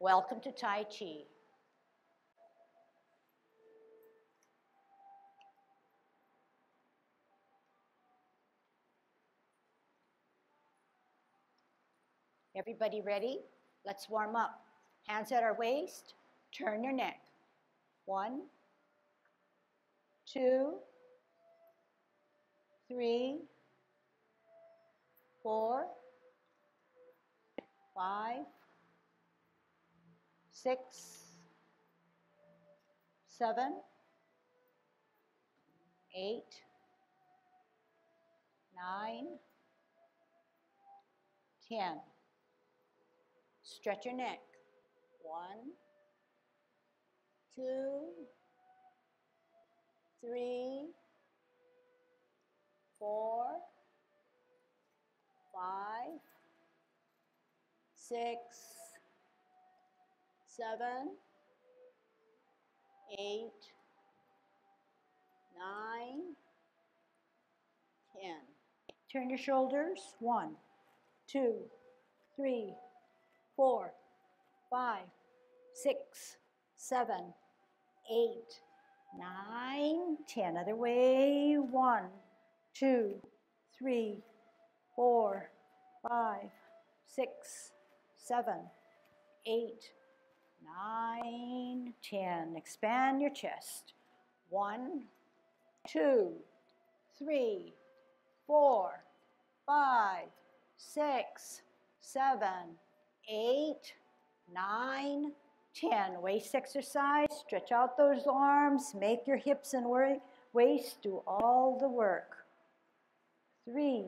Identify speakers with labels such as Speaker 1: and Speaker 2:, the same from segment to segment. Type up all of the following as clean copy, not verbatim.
Speaker 1: Welcome to Tai Chi. Everybody ready? Let's warm up. Hands at our waist, turn your neck. 1, 2, 3, 4, 5, 6, 7, 8, 9, 10. Stretch your neck. 1, 2, 3, 4, 5, 6, 7, 8, 9, 10. Turn your shoulders. 1, 2, 3, 4, 5, 6, 7, 8, 9, 10. Other way. 1, 2, 3, 4, 5, 6, 7, 8, 9, 10. Expand your chest. 1, 2, 3, 4, 5, 6, 7, 8, 9, 10. Waist exercise. Stretch out those arms. Make your hips and waist do all the work. 3,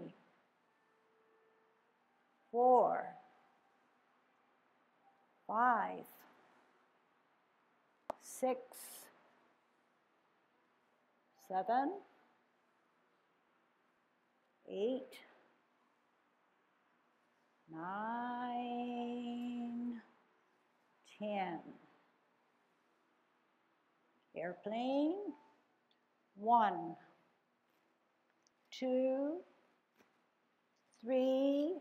Speaker 1: 4, 5, 6, 7, 8, 9, 10. Airplane. 1, 2, 3,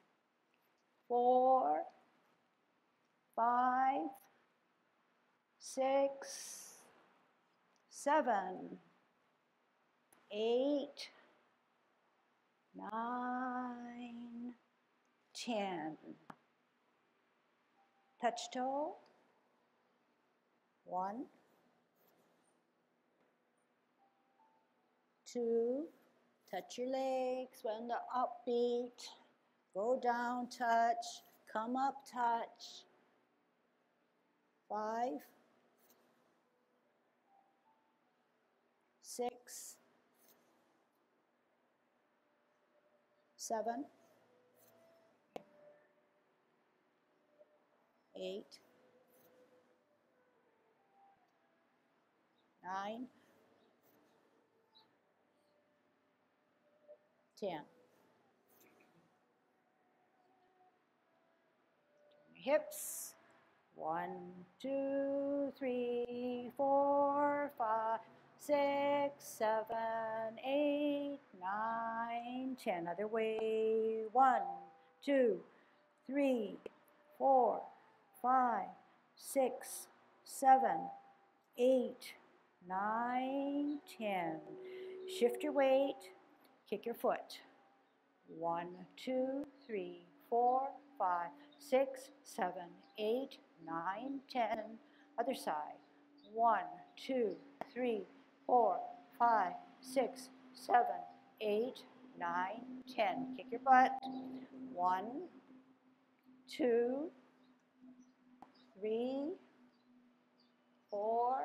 Speaker 1: 4, 5, 6, 7, 8, 9, 10. Touch toe. 1, 2, touch your legs when the upbeat. Go down, touch. Come up, touch. 5, 6, 7, 8, 9, 10. Hips. 1, 2, 3, 4, 5, 6, 7, 8, 9, 10. Other way. 1, 2, 3, 4, 5, 6, 7, 8, 9, 10. Shift your weight. Kick your foot. 1, 2, 3, 4, 5, 6, 7, 8, 9, 10. Other side. 1, 2, 3, 4, 5, 6, 7, 8, 9, 10. Kick your butt. 1, 2, 3, 4,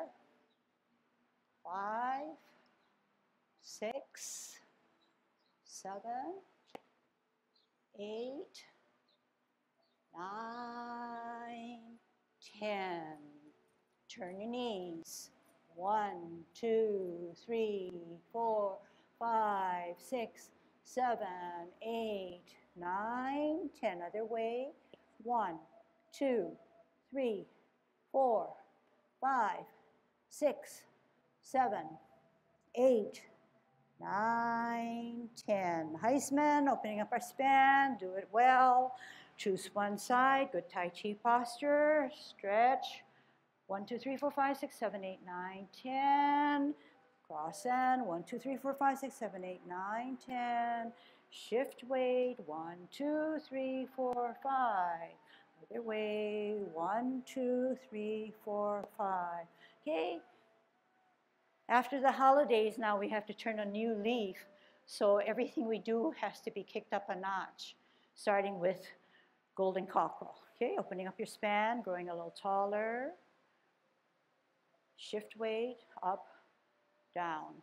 Speaker 1: 5, 6, 7, 8, 9, 10. Turn your knees. 1, 2, 3, 4, 5, 6, 7, 8, 9, 10. Other way. 1, 2, 3, 4, 5, 6, 7, 8, 9, 10. Heisman, opening up our span. Do it well. Choose one side, good Tai Chi posture, stretch. 1, 2, 3, 4, 5, 6, 7, 8, 9, 10. Cross and 1, 2, 3, 4, 5, 6, 7, 8, 9, 10. Shift weight, 1, 2, 3, 4, 5. Other way, 1, 2, 3, 4, 5. Okay? After the holidays, now we have to turn a new leaf. So everything we do has to be kicked up a notch, starting with golden cockerel. Okay, opening up your span, growing a little taller. Shift weight, up, down.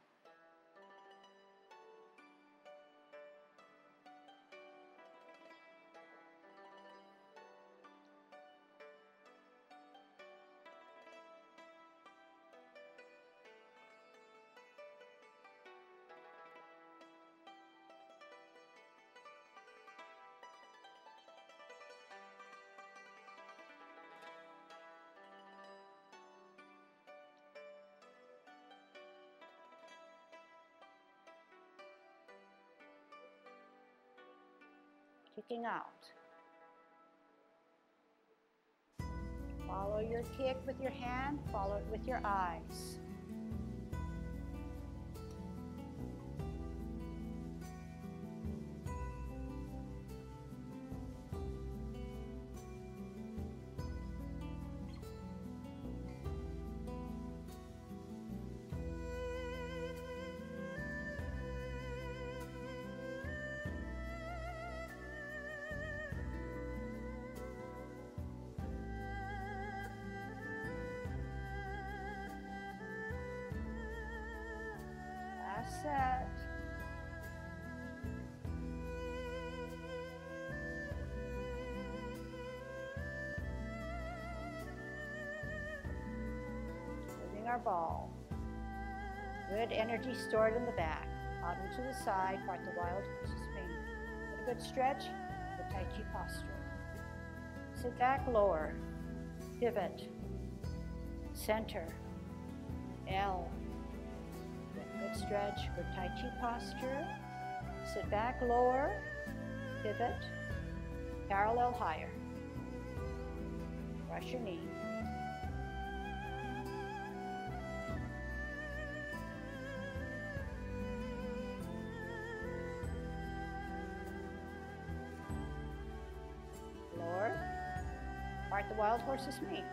Speaker 1: Kicking out. Follow your kick with your hand, follow it with your eyes. Set. Moving our ball. Good energy stored in the back. Bottom to the side, part the wild horse's mane. A good stretch, the Tai Chi posture. Sit back, lower. Pivot. Center. L. Good stretch, good Tai Chi posture. Sit back, lower, pivot, parallel higher. Brush your knee. Lower, part the wild horse's mane.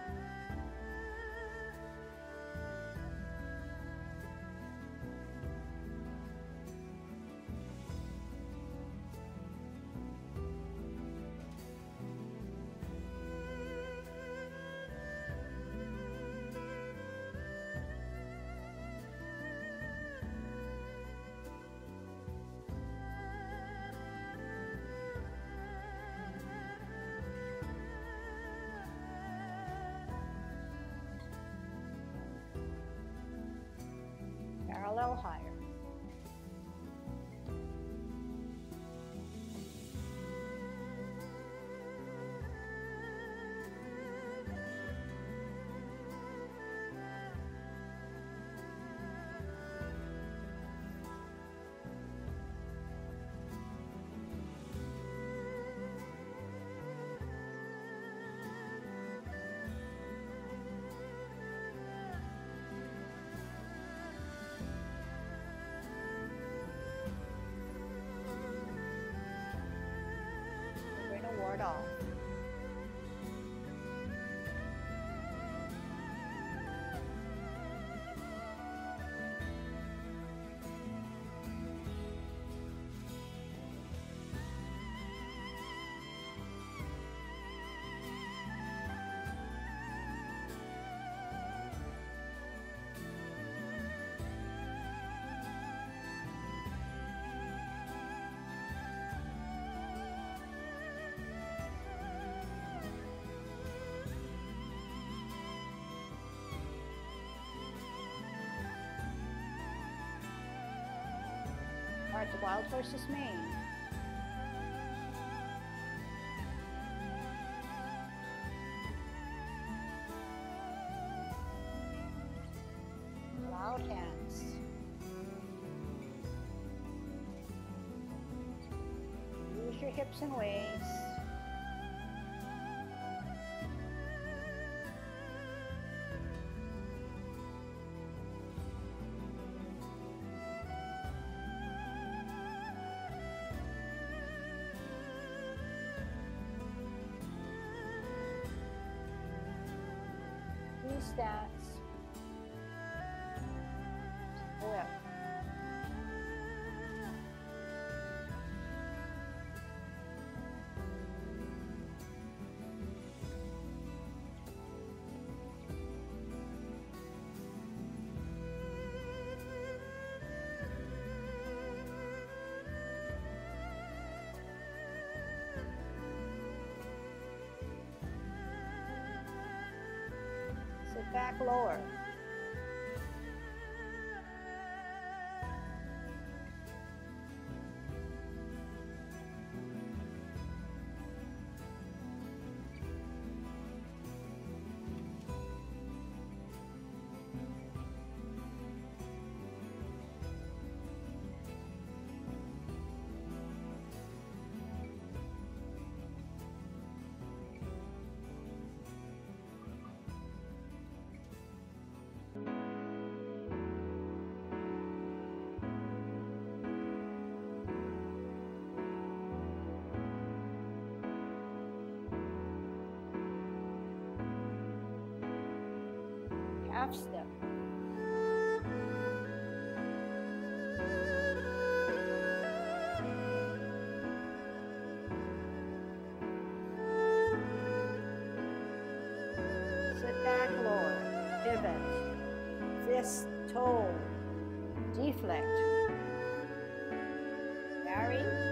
Speaker 1: Parallel higher. Ward off. Part the wild horse's mane. Loud hands. Use your hips and waist. stance. Whip. Sit back lower. Half step. Sit back lower. Pivot. Fist, toe. Deflect. Carry.